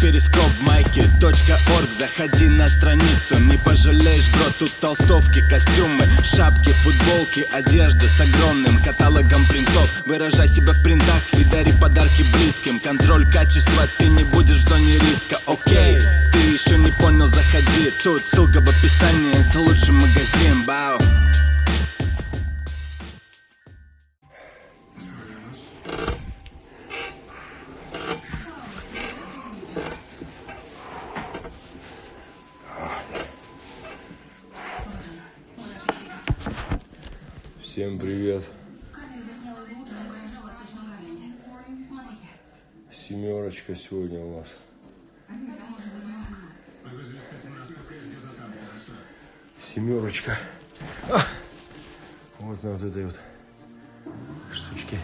перископ майки.орг. Заходи на страницу, не пожалеешь, бро. Тут толстовки, костюмы, шапки, футболки, одежда с огромным каталогом принтов. Выражай себя в принтах и дари подарки близким. Контроль качества, ты не будешь в зоне риска. Окей, ты еще не понял, заходи. Тут ссылка в описании, это лучший магазин. Бау. Всем привет. Семерочка сегодня у нас. Семерочка. Вот на вот этой вот штучке.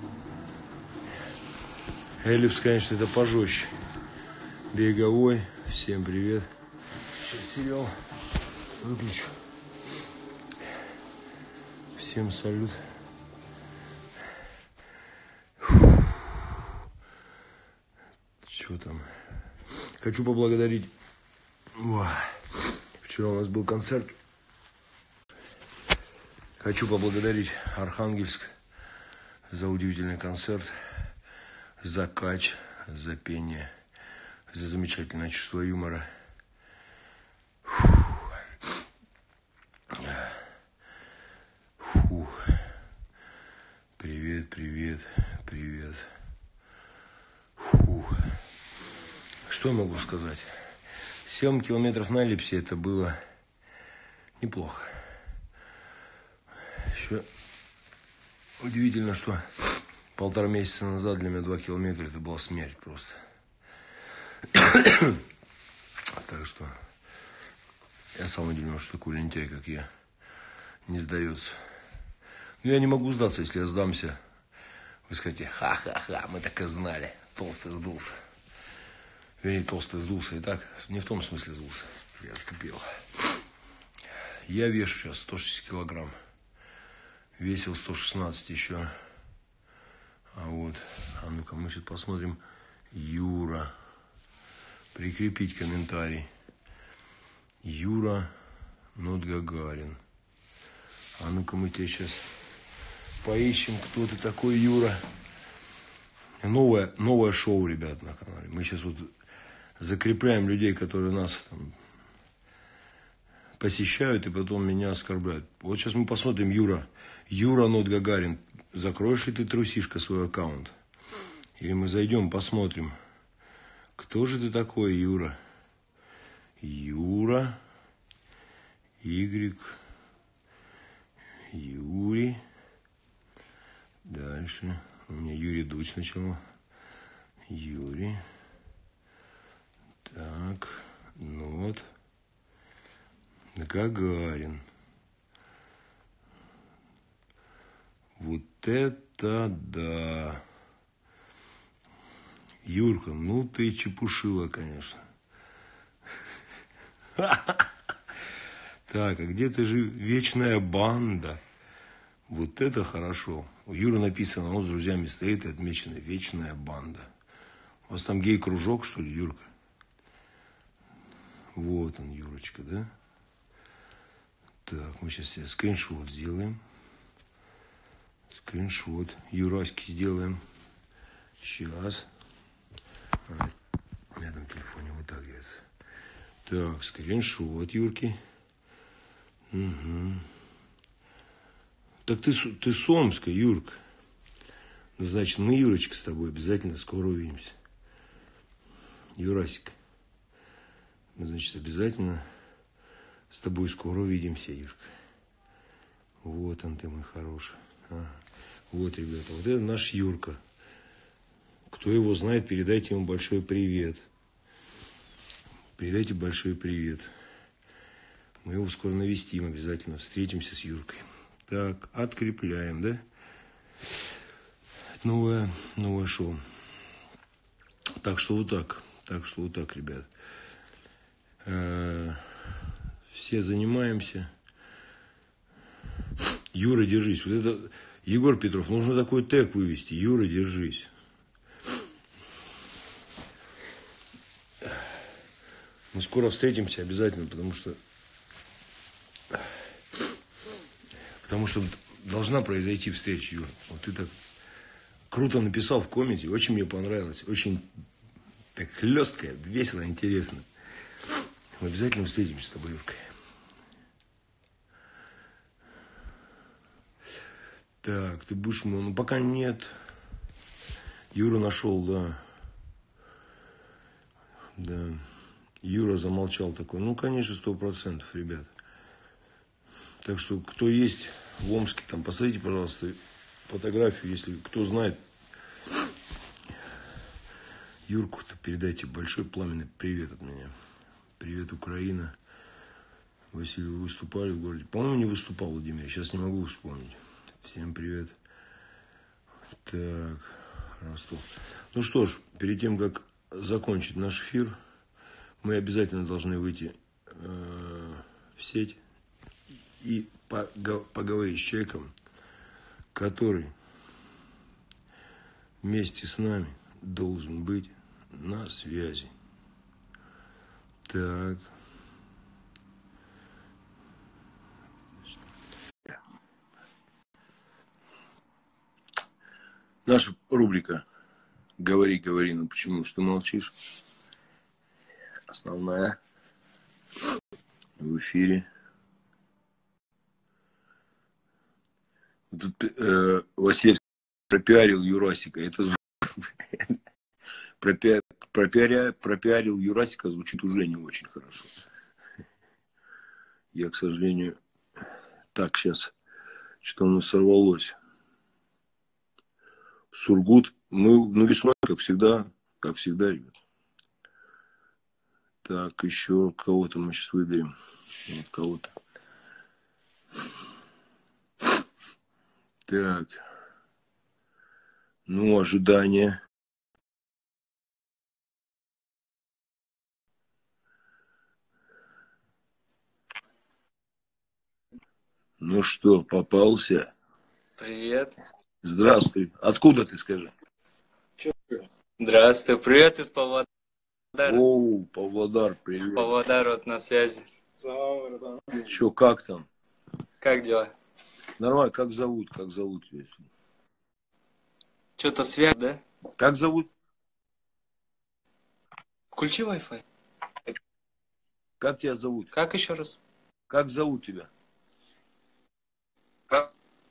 Эллипс, конечно, это пожестче. Беговой. Всем привет. Сейчас сериал выключу. Всем салют. Что там? Хочу поблагодарить. Вчера у нас был концерт. Хочу поблагодарить Архангельск за удивительный концерт, за кач, за пение, за замечательное чувство юмора. Привет, привет, привет. Что я могу сказать? 7 километров на эллипсе это было неплохо. Еще удивительно, что 1,5 месяца назад для меня 2 километра это была смерть просто. Так что я сам удивлен, что такой лентяй, как я, не сдается. Но я не могу сдаться, если я сдамся. Вы скажете, ха-ха-ха, мы так и знали. Толстый сдулся. Вернее, толстый сдулся и так. Не в том смысле сдулся. Я отступил. Я вешу сейчас 160 килограмм. Весил 116 еще. А ну-ка, мы сейчас посмотрим. Юра. Прикрепить комментарий. Юра Нот Гагарин. А ну-ка, мы тебя сейчас поищем, кто ты такой, Юра. Новое шоу, ребят, на канале. Мы сейчас вот закрепляем людей, которые нас там посещают и потом меня оскорбляют. Вот сейчас мы посмотрим, Юра Нот Гагарин. Закроешь ли ты, трусишка, свой аккаунт? Или мы зайдем, посмотрим, кто же ты такой, Юра? Юра, Юрий. Дальше. У меня Юрий Дудь сначала. Юрий. Так. Нот Гагарин. Вот это да. Юрка, ну ты чепушила, конечно. Так, а где ты же вечная банда? Вот это хорошо. У Юры написано, он с друзьями стоит и отмечено вечная банда. У вас там гей-кружок, что ли, Юрка? Вот он, Юрочка, да? Так, мы сейчас себе скриншот сделаем. Скриншот. Юраськи сделаем. Сейчас. На этом телефоне вот так делается. Так, скриншот Юрки. Угу. Так ты с Омска, Юрка. Ну, значит, мы, Юрочка, с тобой обязательно скоро увидимся. Юрасик. Мы, значит, обязательно с тобой скоро увидимся, Юрка. Вот он ты, мой хороший. Ага. Вот, ребята, вот это наш Юрка. Кто его знает, передайте ему большой привет. Передайте большой привет. Мы его скоро навестим обязательно. Встретимся с Юркой. Так, открепляем, да? Новое шоу. Так что вот так. Ребят. Все занимаемся. Юра, держись. Вот это, Егор Петров, нужно такой тег вывести. Юра, держись. Мы скоро встретимся обязательно, потому что должна произойти встреча, Юр. Вот ты так круто написал в комменте, очень мне понравилось, очень так хлестко, весело, интересно. Мы обязательно встретимся с тобой, Юркой. Так, ты будешь... Ну, пока нет. Юра нашел, да. Да. Юра замолчал такой. Ну, конечно, 100%, ребят. Так что, кто есть в Омске, там, посмотрите, пожалуйста, фотографию, если кто знает. Юрку-то передайте большой пламенный привет от меня. Привет, Украина. Василий, вы выступали в городе? По-моему, не выступал, Владимир. Сейчас не могу вспомнить. Всем привет. Так, Ростов. Ну что ж, перед тем, как закончить наш эфир, мы обязательно должны выйти в сеть и поговорить с человеком, который вместе с нами должен быть на связи. Так. Наша рубрика «Говори, говори, ну почему ж ты молчишь?» Основная в эфире. Тут Василий пропиарил Юрасика. Это пропиарил Юрасика звучит уже не очень хорошо. Я, к сожалению, так сейчас, что у нас сорвалось. Сургут. Мы весной, как всегда, ребят. Так, еще кого-то мы сейчас выберем. Вот кого-то. Так. Ну, ожидания. Ну что, попался? Привет. Здравствуй. Откуда ты, скажи? Здравствуй. Привет из Павлодара. Оу, Павлодар, привет. Павлодар вот на связи. Че, как там? Как дела? Нормально, как зовут тебя? Что-то связь, да? Как зовут? Включи Wi-Fi. Как тебя зовут? Как еще раз? Как зовут тебя? Как?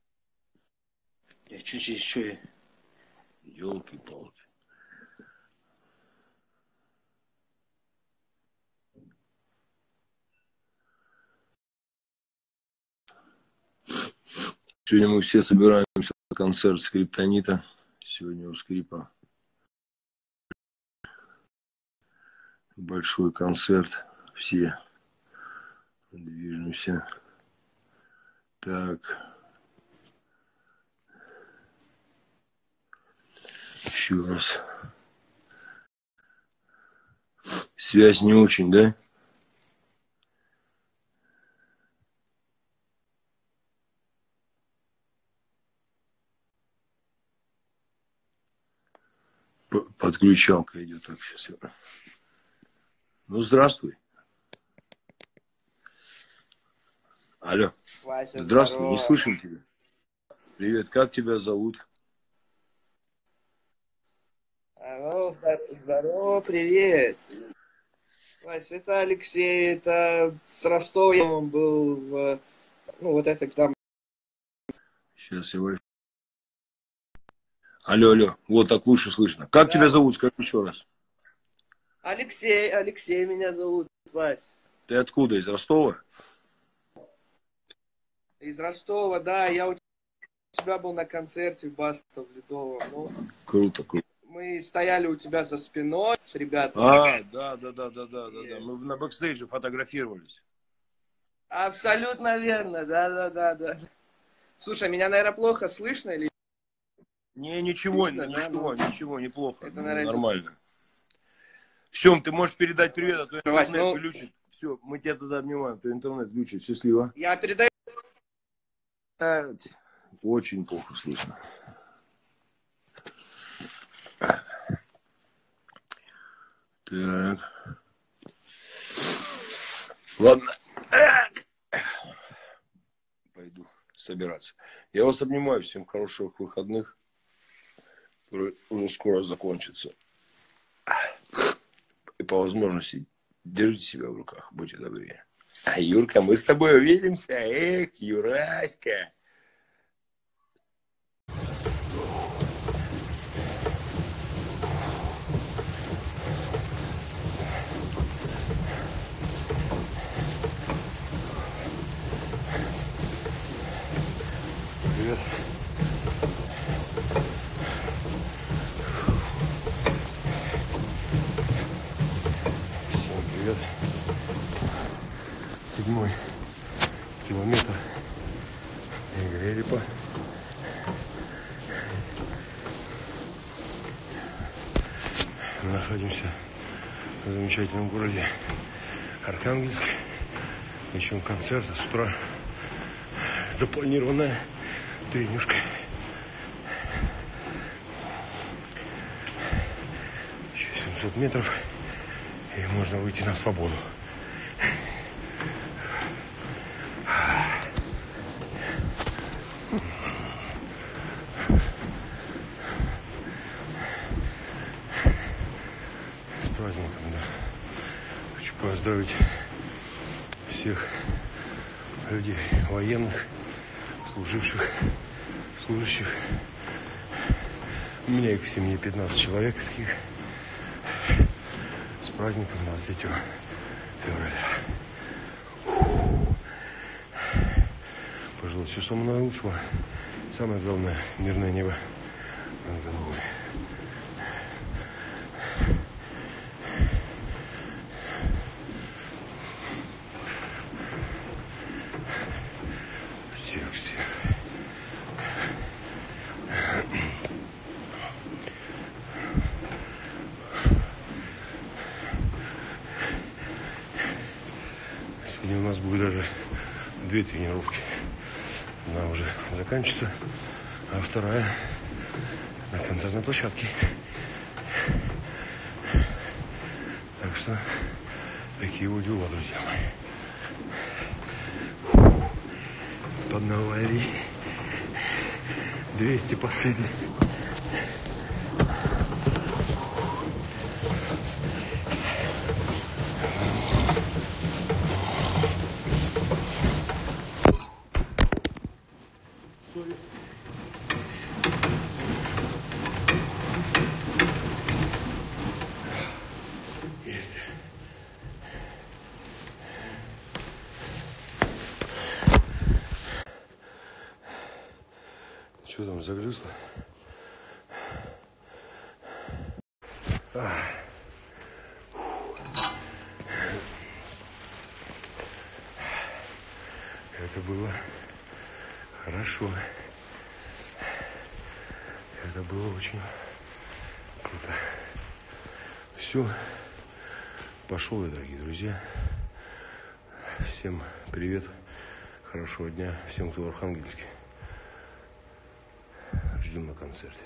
Я чуть еще... Ёлки-палки. Сегодня мы все собираемся на концерт Скриптонита. Сегодня у Скрипа большой концерт. Все движемся. Так. Еще раз. Связь не очень, да? Подключалка идет. Так, сейчас я... Ну, здравствуй. Алло. Вася, Здравствуй, здорово. не слышим тебя. Привет, как тебя зовут? Алло, здорово, привет. Вася, это Алексей, это с Ростова я был в... Ну, вот это там... Сейчас я... Алло. Вот так лучше слышно. Как тебя зовут? Скажи еще раз. Алексей меня зовут, Вась. Ты откуда? Из Ростова? Из Ростова, да. Я у тебя был на концерте в Баста в Ледовом. Ну, Круто. мы стояли у тебя за спиной с ребятами. Да. Мы на бэкстейдже фотографировались. Абсолютно верно, да. Слушай, меня, наверное, плохо слышно или... Ничего, Видно, неплохо. Это, наверное, нормально. Все, ты можешь передать привет, а то интернет Вась, глючит. Все, мы тебя тогда обнимаем, а то интернет глючит. Счастливо. Я передаю... Очень плохо слышно. Так. Ладно. Пойду собираться. Я вас обнимаю. Всем хороших выходных, которые уже скоро закончатся. И по возможности держите себя в руках. Будьте добрее. А Юрка, мы с тобой увидимся. Эх, Юраська. Привет. Всем привет. 7-й километр Игоря. Мы находимся в замечательном городе Архангельск. Причем концерта с утра запланированная тренюшка. Еще 700 метров, и можно выйти на свободу. С праздником, да. Хочу поздравить всех людей военных, служащих. У меня их в семье 15 человек таких. С праздником 23 февраля. Пожелаю всего самого наилучшего. Самое главное, мирное небо над головой. Всех. Сегодня у нас будет даже 2 тренировки. Одна уже заканчивается, а вторая на концертной площадке. Так что такие вот дела, друзья мои. Поднавали 200 последний. Есть. Что там загрызло? Это было хорошо. Это было очень круто. Все. Пошел я, дорогие друзья. Всем привет. Хорошего дня. Всем, кто в Архангельске. Ждем на концерте.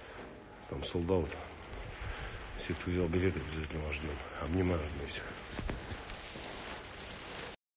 Там солдат. Все, кто взял билеты, обязательно вас ждем. Обнимаю всех.